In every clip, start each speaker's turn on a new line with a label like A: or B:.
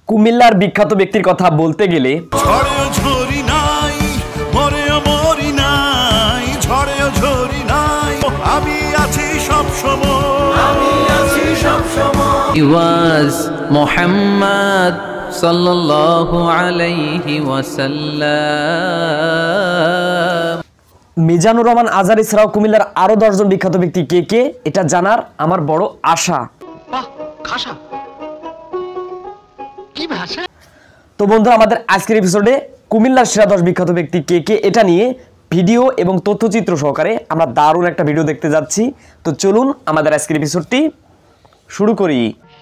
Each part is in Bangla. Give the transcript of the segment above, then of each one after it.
A: কুমিল্লার বিখ্যাত ব্যক্তির কথা বলতে গেলে
B: মুহাম্মদ সাল্লাল্লাহু আলাইহি ওয়াসাল্লাম।
A: মিজানুর রহমান আজহারী ছাড়াও কুমিল্লার আরো 10 জন বিখ্যাত ব্যক্তি কে কে এটা জানার আমার বড় আশা। তো বন্ধুরা, আমাদের আজকের এপিসোডে কুমিল্লার সেরা 10 বিখ্যাত ব্যক্তি কে কে এটা নিয়ে ভিডিও এবং তথ্যচিত্র সহকারে আমরা দারুণ একটা ভিডিও দেখতে যাচ্ছি। তো চলুন আমাদের আজকের এপিসোডটি শুরু করি।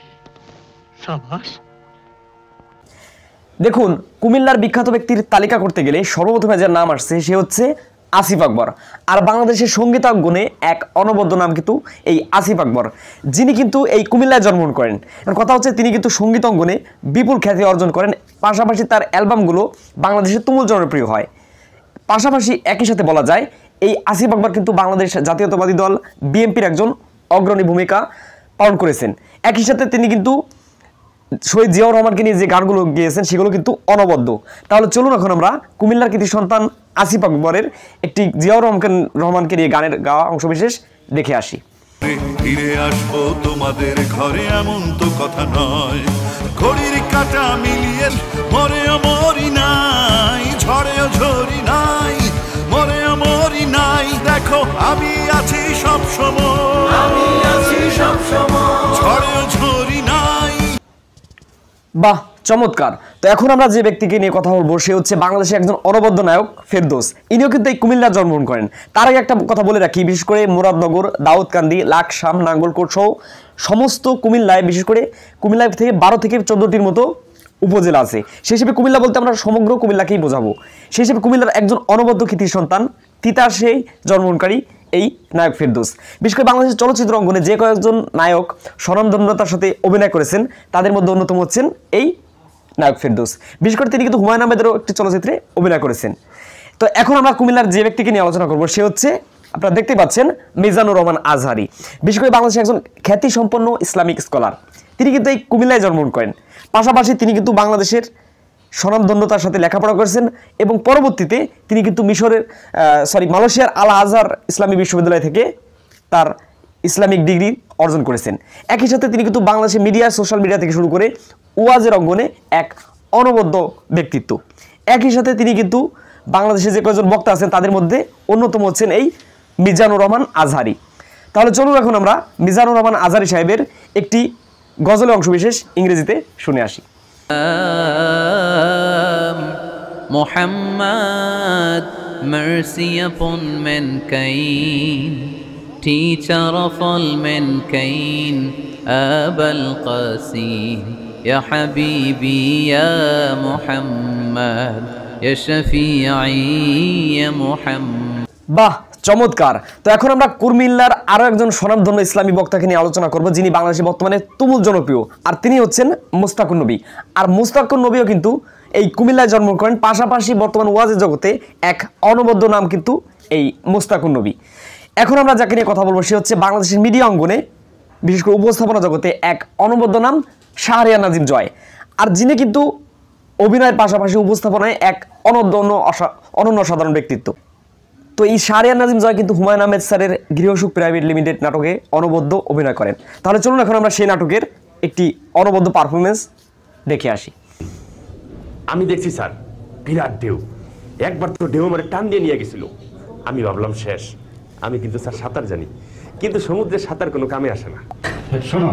A: দেখুন, কুমিল্লার বিখ্যাত ব্যক্তির তালিকা করতে গেলে সর্বপ্রথমে যার নাম আসছে সে হচ্ছে আসিফ আকবর। আর বাংলাদেশের সঙ্গীতাঙ্গনে এক অনবদ্য নাম কিন্তু এই আসিফ আকবর, যিনি কিন্তু এই কুমিল্লায় জন্মগ্রহণ করেন। কথা হচ্ছে তিনি কিন্তু সঙ্গীতাঙ্গনে বিপুল খ্যাতি অর্জন করেন, পাশাপাশি তার অ্যালবামগুলো বাংলাদেশে তুমুল জনপ্রিয় হয়। পাশাপাশি একই সাথে বলা যায় এই আসিফ আকবর কিন্তু বাংলাদেশ জাতীয়তাবাদী দল বিএনপির একজন অগ্রণী ভূমিকা পালন করেছেন। একই সাথে তিনি কিন্তু শহীদ জিয়াউর রহমানকে নিয়ে যে গানগুলো গেয়েছেন সেগুলো কিন্তু অনবদ্য। তাহলে চলুন এখন আমরা কুমিল্লার কৃতি সন্তান আসিফ আকবরের একটি জিয়াউর রহমানকে নিয়ে গানের গাওয়া অংশবিশেষ দেখে আসি।
C: ফিরে আসবো তোমাদের ঘরে এমন তো কথা নয়, ঘড়ির কাঁটা মিলিয়ে মরে মরি নাই, ঝড়েও ঝরি নাই, মরে মরি নাই, দেখো আমি আছি সব সময়, আমি আছি সব সময়, ঝড়েও ঝরি নাই।
A: বাহ, চমৎকার। তো এখন আমরা যে ব্যক্তিকে নিয়ে কথা বলবো সে হচ্ছে বাংলাদেশের একজন অনবদ্য নায়ক ফেরদৌস। ইনিও কিন্তু এই কুমিল্লার জন্মগ্রহণ করেন। তার আগে একটা কথা বলে রাখি, বিশেষ করে মুরাদনগর, দাউদকান্দি, লাকসাম, নাঙ্গলকোট সহ সমস্ত কুমিল্লায়, বিশেষ করে কুমিল্লা থেকে 12 থেকে 14টির মতো উপজেলা আছে। সেই হিসেবে কুমিল্লা বলতে আমরা সমগ্র কুমিল্লাকেই বোঝাবো। সেই হিসেবে কুমিল্লার একজন অনবদ্য কৃতি সন্তান তিতাসেই জন্মগ্রহণকারী এই নায়ক ফেরদৌস। বিশেষ করে বাংলাদেশের চলচ্চিত্র অঙ্গনে যে কয়েকজন নায়ক স্বনামধন্যতার সাথে অভিনয় করেছেন তাদের মধ্যে অন্যতম হচ্ছেন এই নায়ক ফেরদৌস। বিশেষ করে তিনি কিন্তু হুমায়ুন আহমেদেরও একটি চলচ্চিত্রে অভিনয় করেছেন। তো এখন আমরা কুমিল্লার যে ব্যক্তিকে নিয়ে আলোচনা করবো সে হচ্ছে, আপনারা দেখতে পাচ্ছেন, মিজানুর রহমান আজহারী। বিশেষ করে বাংলাদেশের একজন খ্যাতিসম্পন্ন ইসলামিক স্কলার। তিনি কিন্তু এই কুমিল্লায় জন্মগ্রহণ করেন। পাশাপাশি তিনি কিন্তু বাংলাদেশের স্বনামধন্যতার সাথে লেখাপড়া করেছেন এবং পরবর্তীতে তিনি কিন্তু মালয়েশিয়ার আল আজহার ইসলামী বিশ্ববিদ্যালয় থেকে তার ইসলামিক ডিগ্রি অর্জন করেছেন। একই সাথে তিনি কিন্তু বাংলাদেশের মিডিয়া, সোশ্যাল মিডিয়া থেকে শুরু করে ওয়াজের অঙ্গনে এক অনবদ্য ব্যক্তিত্ব। একই সাথে তিনি কিন্তু বাংলাদেশে যে কয়েকজন বক্তা আছেন তাদের মধ্যে অন্যতম হচ্ছেন এই মিজানুর রহমান আজহারী। তাহলে চলুন এখন আমরা মিজানুর রহমান আজহারী সাহেবের একটি গজলের অংশবিশেষ ইংরেজিতে শুনে আসি।
B: Muhammad, mercy upon mankind, teacher of all mankind, Abul Qasim, Ya Habibi, Ya Muhammad, Ya Shafi'i, Ya Muhammad.
A: বাহ, চমৎকার। তো এখন আমরা কুমিল্লার আরো একজন স্বনামধন্য ইসলামী বক্তাকে নিয়ে আলোচনা করব, যিনি বাংলাদেশে বর্তমানে তুমুল জনপ্রিয়, আর তিনি হচ্ছেন মুস্তাকুন নবী। আর মুস্তাকুন নবীও কিন্তু এই কুমিল্লায় জন্মগ্রহণ করেন। পাশাপাশি বর্তমান ওয়াজের জগতে এক অনবদ্য নাম কিন্তু এই মুস্তাকুন নবী। এখন আমরা যাকে নিয়ে কথা বলবো সে হচ্ছে বাংলাদেশের মিডিয়া অঙ্গনে, বিশেষ করে উপস্থাপনা জগতে এক অনবদ্য নাম শাহরিয়ার নাজিম জয়। আর যিনি কিন্তু অভিনয়ের পাশাপাশি উপস্থাপনায় এক অনন্য অসাধারণ ব্যক্তিত্ব। তো এই শাহরিয়ার নাজিম জয় কিন্তু হুমায়ুন আহমেদ স্যারের গৃহসুখ প্রাইভেট লিমিটেড নাটকে অনবদ্য অভিনয় করেন। তাহলে চলুন এখন আমরা সেই নাটকের একটি অনবদ্য পারফরমেন্স দেখে আসি।
D: আমি দেখছি স্যার, বিরাট ঢেউ, একবার তো ঢেউ মানে টান দিয়ে নিয়ে গেছিল। আমি ভাবলাম শেষ। আমি কিন্তু স্যার সাঁতার জানি, কিন্তু সমুদ্রের সাঁতার কোনো কামে আসে না। শোনো,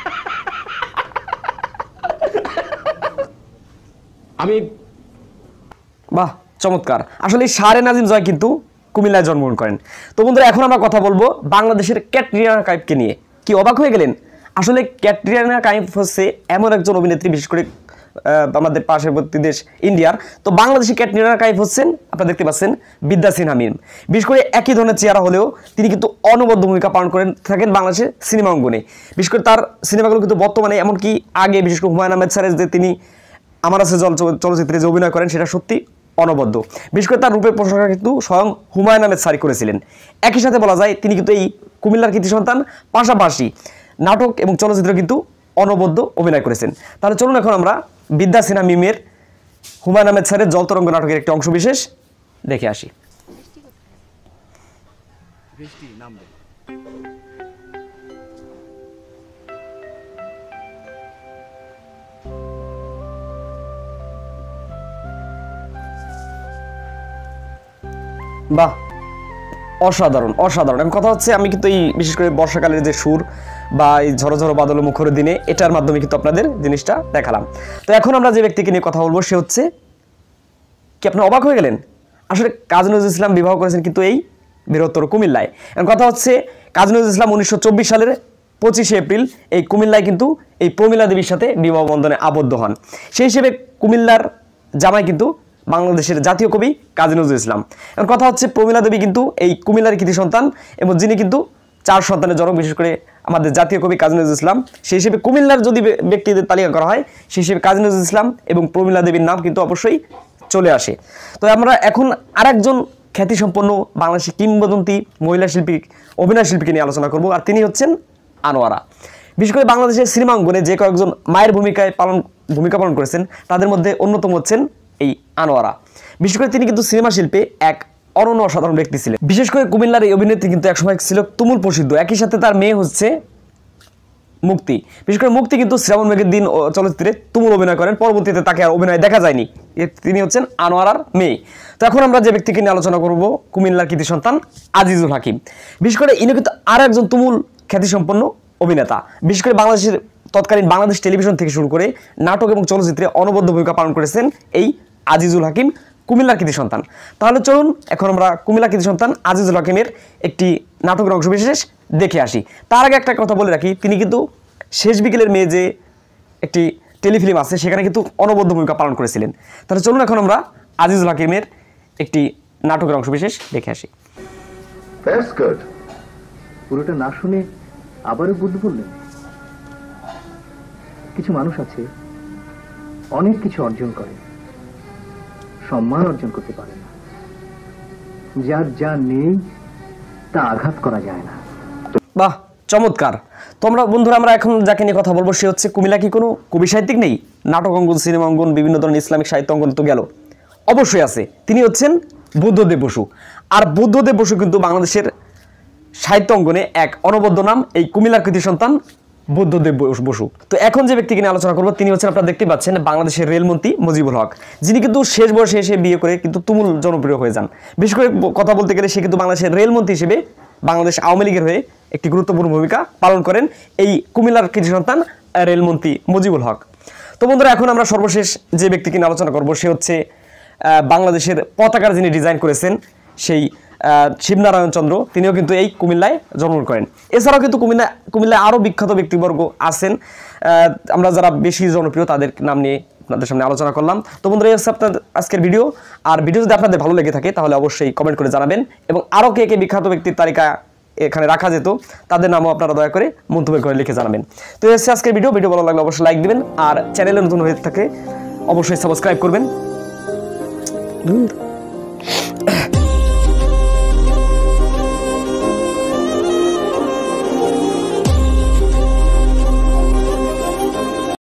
D: আমি
A: বাহ, চমৎকার। আসলে শাহরিয়ার নাজিম জয় কিন্তু কুমিল্লায় জন্মগ্রহণ করেন। তো বন্ধুরা, এখন আমরা কথা বলবো বাংলাদেশের ক্যাটরিনা কাইফকে নিয়ে। কি অবাক হয়ে গেলেন? আসলে ক্যাটরিনা কাইফ হচ্ছে এমন একজন অভিনেত্রী, বিশেষ করে আমাদের পার্শ্ববর্তী দেশ ইন্ডিয়ার। তো বাংলাদেশি ক্যাটরিনা কাইফ হচ্ছেন, আপনারা দেখতে পাচ্ছেন, বিদ্যা সিনহা মিম। বিশেষ করে একই ধরনের চেহারা হলেও তিনি কিন্তু অনবদ্য ভূমিকা পালন করে থাকেন বাংলাদেশের সিনেমা অঙ্গনে। বিশেষ করে তার সিনেমাগুলো কিন্তু বর্তমানে, এমনকি আগে বিশেষ করে হুমায়ুন আহমেদ স্যারের যে তিনি আমার আছে চলচ্চিত্রে যে অভিনয় করেন সেটা সত্যি অনবদ্য। বিশেষ করে তার রূপের প্রশংসা কিন্তু স্বয়ং হুমায়ুন আহমেদ স্যারই করেছিলেন। একই সাথে বলা যায় তিনি কিন্তু এই কুমিল্লার কৃতি সন্তান, পাশাপাশি নাটক এবং চলচ্চিত্র কিন্তু অনবদ্য অভিনয় করেছেন। তাহলে চলুন এখন আমরা বিদ্যা সিনহা মিমের হুমায়ুন আহমেদ স্যারের জল তরঙ্গ নাটকের একটি অংশ বিশেষ দেখে আসি। বাহ, অসাধারণ অসাধারণ। এখন কথা হচ্ছে, আমি কিন্তু এই বিশেষ করে বর্ষাকালের যে সুর বা এই ঝড়ো ঝড়ো বাদল মুখর দিনে, এটার মাধ্যমে কিন্তু আপনাদের জিনিসটা দেখালাম। তো এখন আমরা যে ব্যক্তিকে নিয়ে কথা বলবো সে হচ্ছে, কি আপনি অবাক হয়ে গেলেন? আসলে কাজী নজরুল ইসলাম বিবাহ করেছেন কিন্তু এই বৃহত্তর কুমিল্লায়। এখন কথা হচ্ছে, কাজী নজরুল ইসলাম 1924 সালের 25শে এপ্রিল এই কুমিল্লায় কিন্তু এই প্রমীলা দেবীর সাথে বিবাহ বন্ধনে আবদ্ধ হন। সেই হিসেবে কুমিল্লার জামাই কিন্তু বাংলাদেশের জাতীয় কবি কাজী নজরুল ইসলাম। এখন কথা হচ্ছে, প্রমীলা দেবী কিন্তু এই কুমিল্লার কৃতি সন্তান এবং যিনি কিন্তু 4 সন্তানের জনক, বিশেষ করে আমাদের জাতীয় কবি কাজী নজরুল ইসলাম। সেই হিসেবে কুমিল্লার যদি ব্যক্তিদের তালিকা করা হয়, সেই হিসেবে কাজী নজরুল ইসলাম এবং প্রমীলা দেবীর নাম কিন্তু অবশ্যই চলে আসে। তো আমরা এখন আরেকজন খ্যাতিসম্পন্ন বাংলাদেশের কিংবদন্তি মহিলা শিল্পী, অভিনয় শিল্পীকে নিয়ে আলোচনা করব, আর তিনি হচ্ছেন আনোয়ারা। বিশেষ করে বাংলাদেশের সিনেমা অঙ্গনে যে কয়েকজন মায়ের ভূমিকা পালন করেছেন তাদের মধ্যে অন্যতম হচ্ছেন এই আনোয়ারা। বিশেষ করে তিনি কিন্তু সিনেমা শিল্পে এক অনন্য অসাধারণ ব্যক্তি ছিলেন। বিশেষ করে কুমিল্লার এই অভিনেত্রী কিন্তু একসময় ছিল তুমুল প্রসিদ্ধ। একই সাথে তার মেয়ে হচ্ছে মুক্তি। বিশেষ করে মুক্তি কিন্তু শ্রাবণ মেঘের দিন চলচ্চিত্রে তুমুল অভিনয় করেন, পরবর্তীতে তাকে আর অভিনয় দেখা যায়নি। তিনি হচ্ছেন আনোয়ারার মেয়ে। তো এখন আমরা যে ব্যক্তিকে নিয়ে আলোচনা করব, কুমিল্লার কৃতি সন্তান আজিজুল হাকিম। বিশেষ করে ইনি কিন্তু আর একজন তুমুল খ্যাতিসম্পন্ন অভিনেতা। বিশেষ করে বাংলাদেশের তৎকালীন বাংলাদেশ টেলিভিশন থেকে শুরু করে নাটক এবং চলচ্চিত্রে অনবদ্য ভূমিকা পালন করেছেন এই আজিজুল হাকিম, কুমিল্লার কৃতি সন্তান। তাহলে চলুন এখন আমরা কুমিল্লার কৃতি সন্তান আজিজুল হাকিমের একটি নাটকের অংশ বিশেষ দেখে আসি। তার আগে একটা কথা বলে রাখি, তিনি কিন্তু শেষ বিকেলের মেয়ে যে একটি টেলিফিল্ম আছে সেখানে কিন্তু অনবদ্য ভূমিকা পালন করেছিলেন। তাহলে চলুন এখন আমরা আজিজুল হাকিমের একটি নাটকের অংশ বিশেষ দেখে আসি।
E: পুরোটা না শুনে আবারও বুদ্ধ বললেন, কিছু মানুষ আছে অনেক কিছু অর্জন করে, সম্মান অর্জন করতে পারে না। যার যা নেই তা আঘাত করা যায় না।
A: বাহ, চমৎকার। তোমরা বন্ধুরা, আমরা এখন যাকে নিয়ে কথা বলবো সে হচ্ছে, কুমিল্লা কি কোনো কবি সাহিত্যিক নেই? নাটক অঙ্গন, সিনেমা অঙ্গন, বিভিন্ন ধরনের ইসলামিক সাহিত্য অঙ্গন তো গেল, অবশ্যই আছে। তিনি হচ্ছেন বুদ্ধদেব বসু। আর বুদ্ধদেব বসু কিন্তু বাংলাদেশের সাহিত্য অঙ্গনে এক অনবদ্য নাম, এই কুমিল্লার কৃতি সন্তান বুদ্ধদেব বসু। তো এখন যে ব্যক্তিকে নিয়ে আলোচনা করবো তিনি হচ্ছেন, আপনারা দেখতে পাচ্ছেন, বাংলাদেশের রেলমন্ত্রী মুজিবুল হক, যিনি কিন্তু শেষ বয়সে এসে বিয়ে করে কিন্তু তুমুল জনপ্রিয় হয়ে যান। বিশেষ করে কথা বলতে গেলে সে কিন্তু বাংলাদেশের রেলমন্ত্রী হিসেবে বাংলাদেশ আওয়ামী লীগের হয়ে একটি গুরুত্বপূর্ণ ভূমিকা পালন করেন এই কুমিল্লার কৃতি সন্তান রেলমন্ত্রী মুজিবুল হক। তো বন্ধুরা, এখন আমরা সর্বশেষ যে ব্যক্তিকে নিয়ে আলোচনা করবো সে হচ্ছে বাংলাদেশের পতাকার যিনি ডিজাইন করেছেন সেই শিবনারায়ণ চন্দ্র। তিনিও কিন্তু এই কুমিল্লায় জন্মগ্রহণ করেন। এছাড়াও কিন্তু কুমিল্লায় আরও বিখ্যাত ব্যক্তিবর্গ আছেন, আমরা যারা বেশি জনপ্রিয় তাদের নাম নিয়ে আপনাদের সামনে আলোচনা করলাম। তো বন্ধুরা, এই হচ্ছে আপনার আজকের ভিডিও। আর ভিডিও যদি আপনাদের ভালো লেগে থাকে তাহলে অবশ্যই কমেন্ট করে জানাবেন, এবং আরও কে কে বিখ্যাত ব্যক্তির তালিকা এখানে রাখা যেত তাদের নামও আপনারা দয়া করে মন্তব্য করে লিখে জানাবেন। তো এই হচ্ছে আজকের ভিডিও ভালো লাগলে অবশ্যই লাইক দিবেন, আর চ্যানেলে নতুন হয়ে থাকে অবশ্যই সাবস্ক্রাইব করবেন।